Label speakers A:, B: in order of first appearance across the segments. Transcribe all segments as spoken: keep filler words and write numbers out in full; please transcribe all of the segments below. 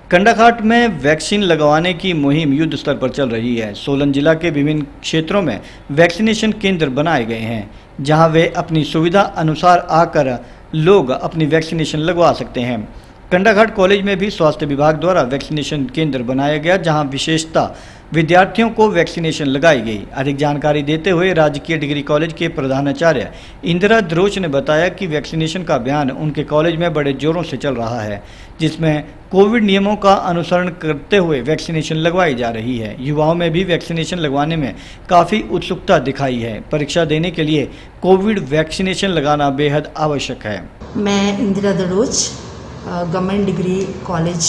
A: कंडाघाट में वैक्सीन लगवाने की मुहिम युद्ध स्तर पर चल रही है। सोलन जिला के विभिन्न क्षेत्रों में वैक्सीनेशन केंद्र बनाए गए हैं, जहां वे अपनी सुविधा अनुसार आकर लोग अपनी वैक्सीनेशन लगवा सकते हैं। कंडाघाट कॉलेज में भी स्वास्थ्य विभाग द्वारा वैक्सीनेशन केंद्र बनाया गया, जहां विशेषता विद्यार्थियों को वैक्सीनेशन लगाई गई। अधिक जानकारी देते हुए राजकीय डिग्री कॉलेज के प्रधानाचार्य इंदिरा दरोच ने बताया कि वैक्सीनेशन का अभियान उनके कॉलेज में बड़े जोरों से चल रहा है, जिसमें कोविड नियमों का अनुसरण करते हुए वैक्सीनेशन लगवाई जा रही है। युवाओं में भी वैक्सीनेशन लगवाने में काफ़ी उत्सुकता दिखाई है। परीक्षा देने के लिए कोविड वैक्सीनेशन लगाना बेहद आवश्यक है।
B: मैं Indira Daroch, government degree college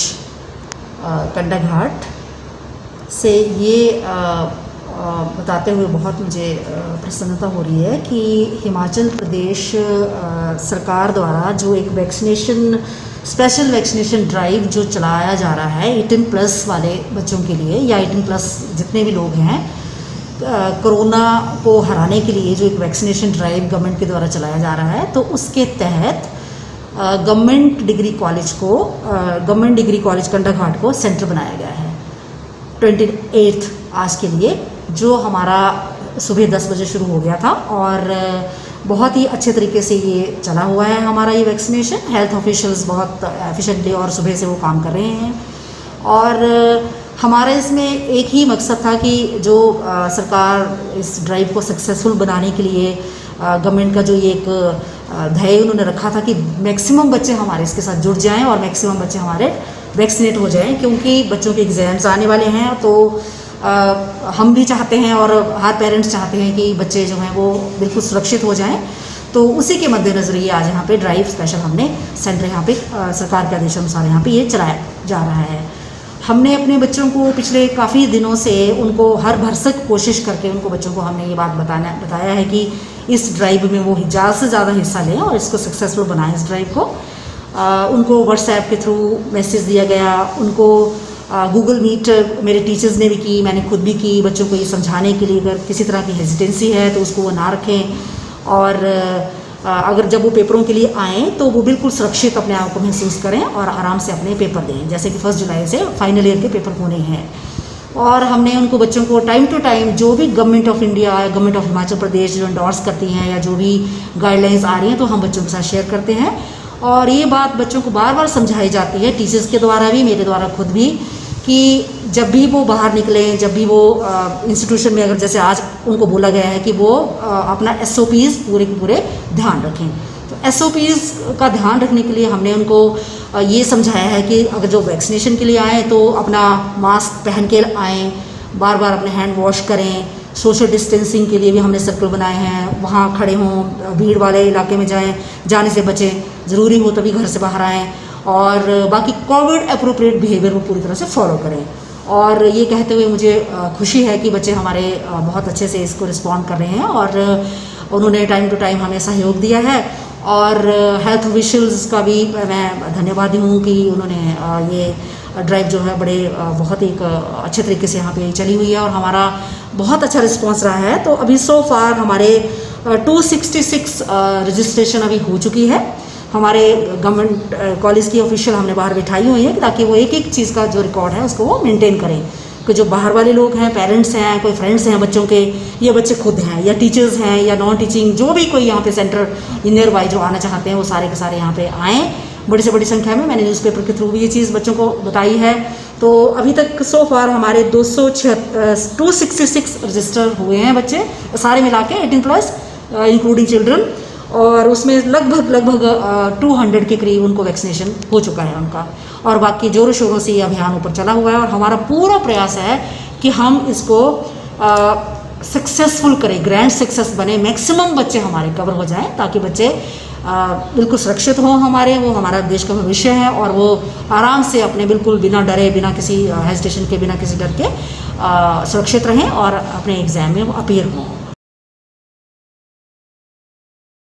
B: Kandaghat से ये आ, आ, बताते हुए बहुत मुझे प्रसन्नता हो रही है कि हिमाचल प्रदेश आ, सरकार द्वारा जो एक वैक्सीनेशन स्पेशल वैक्सीनेशन ड्राइव जो चलाया जा रहा है एटीन प्लस वाले बच्चों के लिए या एटीन प्लस जितने भी लोग हैं, कोरोना को हराने के लिए जो एक वैक्सीनेशन ड्राइव गवर्नमेंट के द्वारा चलाया जा रहा है, तो उसके तहत गवर्नमेंट डिग्री कॉलेज को गवर्नमेंट डिग्री कॉलेज कंडाघाट को सेंटर बनाया गया है ट्वेंटी एट्थ आज के लिए, जो हमारा सुबह दस बजे शुरू हो गया था और बहुत ही अच्छे तरीके से ये चला हुआ है हमारा ये वैक्सीनेशन। हेल्थ ऑफिशियल्स बहुत एफिशिएंटली और सुबह से वो काम कर रहे हैं और हमारा इसमें एक ही मकसद था कि जो आ, सरकार इस ड्राइव को सक्सेसफुल बनाने के लिए गवर्नमेंट का जो ये एक ध्येय उन्होंने रखा था कि मैक्सिमम बच्चे हमारे इसके साथ जुड़ जाएं और मैक्सिमम बच्चे हमारे वैक्सीनेट हो जाएं, क्योंकि बच्चों के एग्ज़ाम्स आने वाले हैं। तो आ, हम भी चाहते हैं और हर पेरेंट्स चाहते हैं कि बच्चे जो हैं वो बिल्कुल सुरक्षित हो जाएं। तो उसी के मद्देनज़र ये आज यहाँ पे ड्राइव स्पेशल हमने सेंटर यहाँ पे आ, सरकार के आदेशानुसार यहाँ पे ये चलाया जा रहा है। हमने अपने बच्चों को पिछले काफ़ी दिनों से उनको हर भरसक कोशिश करके उनको बच्चों को हमने ये बात बताना बताया है कि इस ड्राइव में वो ज़्यादा से ज़्यादा हिस्सा लें और इसको सक्सेसफुल बनाएं इस ड्राइव को। आ, उनको व्हाट्सएप के थ्रू मैसेज दिया गया, उनको गूगल मीट मेरे टीचर्स ने भी की, मैंने खुद भी की, बच्चों को ये समझाने के लिए अगर किसी तरह की हेजिटेंसी है तो उसको वो ना रखें और आ, अगर जब वो पेपरों के लिए आएँ तो वो बिल्कुल सुरक्षित अपने आप को महसूस करें और आराम से अपने पेपर दें, जैसे कि फर्स्ट जुलाई से फाइनल ईयर के पेपर होने हैं। और हमने उनको बच्चों को टाइम टू टाइम जो भी गवर्नमेंट ऑफ इंडिया या गवर्नमेंट ऑफ हिमाचल प्रदेश जो इंडोर्स करती हैं या जो भी गाइडलाइंस आ रही हैं तो हम बच्चों के साथ शेयर करते हैं और ये बात बच्चों को बार बार समझाई जाती है, टीचर्स के द्वारा भी, मेरे द्वारा खुद भी, कि जब भी वो बाहर निकलें, जब भी वो इंस्टीट्यूशन में अगर जैसे आज उनको बोला गया है कि वो आ, अपना एस ओ पीज़ पूरे के पूरे ध्यान रखें, तो एस ओ पीज़ का ध्यान रखने के लिए हमने उनको ये समझाया है कि अगर जो वैक्सीनेशन के लिए आएँ तो अपना मास्क पहन के आएँ, बार बार अपने हैंड वॉश करें, सोशल डिस्टेंसिंग के लिए भी हमने सर्कल बनाए हैं, वहाँ खड़े हों, भीड़ वाले इलाके में जाएं, जाने से बचें, ज़रूरी हो तभी घर से बाहर आएँ और बाकी कोविड अप्रोप्रिएट बिहेवियर वो पूरी तरह से फॉलो करें। और ये कहते हुए मुझे खुशी है कि बच्चे हमारे बहुत अच्छे से इसको रिस्पॉन्ड कर रहे हैं और उन्होंने टाइम टू टाइम हमें सहयोग दिया है और हेल्थ ऑफिशियल्स का भी मैं धन्यवादी हूँ कि उन्होंने ये ड्राइव जो है बड़े बहुत एक अच्छे तरीके से यहाँ पे चली हुई है और हमारा बहुत अच्छा रिस्पांस रहा है। तो अभी सो फार हमारे टू सिक्सटी सिक्स रजिस्ट्रेशन अभी हो चुकी है। हमारे गवर्नमेंट कॉलेज की ऑफिशियल हमने बाहर बिठाई हुई है ताकि वो एक एक चीज़ का जो रिकॉर्ड है उसको वो मेंटेन करें, कि जो बाहर वाले लोग हैं, पेरेंट्स हैं, कोई फ्रेंड्स हैं बच्चों के, या बच्चे खुद हैं या टीचर्स हैं या नॉन टीचिंग, जो भी कोई यहाँ पे सेंटर नियर बाई जो आना चाहते हैं वो सारे के सारे यहाँ पे आएँ बड़ी से बड़ी संख्या में। मैंने न्यूज़पेपर के थ्रू भी ये चीज़ बच्चों को बताई है। तो अभी तक सो फार हमारे दो सौ टू सिक्सटी सिक्स रजिस्टर हुए हैं बच्चे सारे मिला के एटीन प्लस इंक्लूडिंग चिल्ड्रन, और उसमें लगभग लगभग टू हंड्रेड के करीब उनको वैक्सीनेशन हो चुका है उनका, और बाकी जोरों शोरों से ये अभियान ऊपर चला हुआ है और हमारा पूरा प्रयास है कि हम इसको सक्सेसफुल करें, ग्रैंड सक्सेस बने, मैक्सिमम बच्चे हमारे कवर हो जाएं ताकि बच्चे आ, बिल्कुल सुरक्षित हों हमारे, वो हमारा देश का भविष्य है और वो आराम से अपने बिल्कुल बिना डरे, बिना किसी हेजिटेशन के, बिना किसी डर के आ, सुरक्षित रहें और अपने एग्ज़ाम में वो अपीयर हों।